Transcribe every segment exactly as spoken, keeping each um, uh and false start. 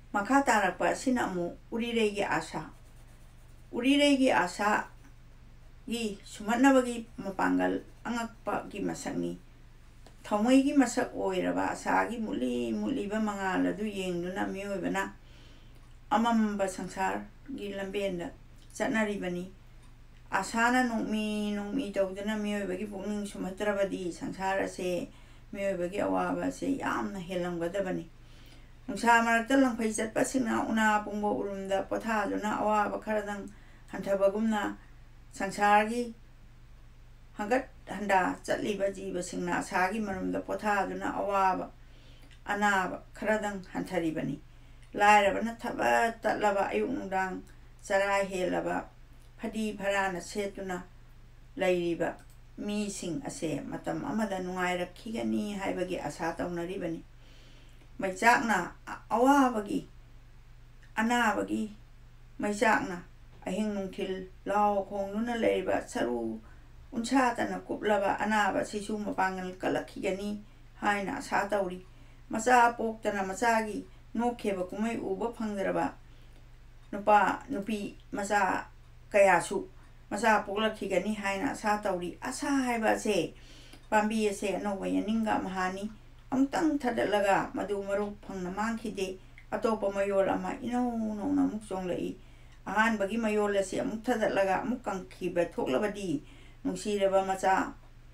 Maka tarakpa asina amu Urireigi asa. Urireigi asa gi sumanabagi mapangal angakpa gi masakni. Thamoigi masak oiraba asagi muli muli ba mangal adu yengduna miyoibana amamba sangsar gi lambenda chatnaribani. Asana nungmi nungmi tawduna miyoibagi pukning sumatrabadi sangsara se miyoibagi awaba se yamna helamgadabani. Nungsa marakta langpai chatpa singna una pungba urumda pothaduna awaba kharadang hantabagumna sangsargi hangat handa chatliba jiba singna asagi marumda pothaduna awaba anaba kharadang hantaribani. Lairabana thaba tatlaba ayuk nungdang chara helaba phadi pharana setuna lairiba mi sing ase matam amada nungairakkhigani haibagi asa tawnaribani. Maichakna awabagi anabagi maichakna ahing nungthil lao khongnuna leiba saru unsatana kuplaba anaba sisu mapangal kalakhigani haina asa tawri. Macha poktana machagi nokheba kumai uba phangdraba nupa nupi macha kayasu macha poklakhigani haina asa tawri. Asa haiba se pambi ase anoba yaninga mahani amtang thadalaga madu maru phangna mangkhide atopa mayol ama ino no na muk songlai ahan bagi mayol ase amuk thadalaga amuk kangkhiba thoklabadi nungsiraba macha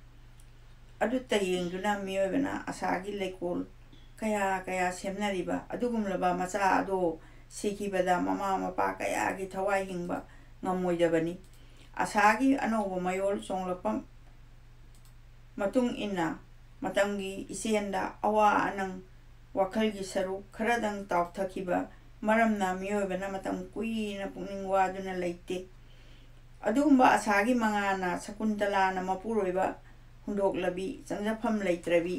adu tayengduna miyoibana asagi lekol kaya kaya semnariba adugumlaba macha ado sikibada mama mapa kaya gi thawai hingba ngamoidabani. Asagi anoba mayol songlapam matung inna matamgi isienda awa anang wakhalgi saru kharadang tawthakiba maramna miyoibana matam kuina pukning waduna leite. Adugumba asagi mangana sakuntalana mapuroiba hundoklabi changjafam leitrabi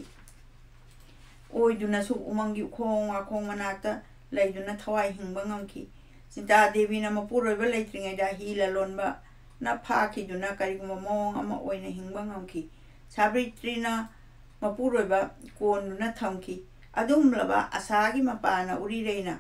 oiduna su umangi khong akhong manakta leiduna thawai hingba ngamki. Sinta devi na mapuroiba leitringaida hila lonba na phakiduna kariguma mawang ama oina hingba ngamki. Sabritrina mapuroiba konuna thamki. Adumlaba asagi mapana urireina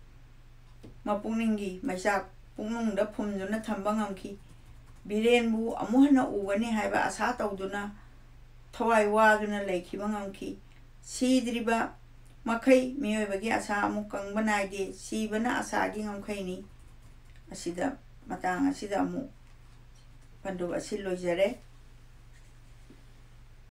mapungningi maisak pungnungda phumduna thamba ngamki. Birenbu amuhana ugani haiba asa tawduna thawai waduna leikhiba ngamki. Sidriba makai miyoibagi asa amuk kangba naide sibana asagi ngamkhaini. Asida matang asida amu pandu asil loijare.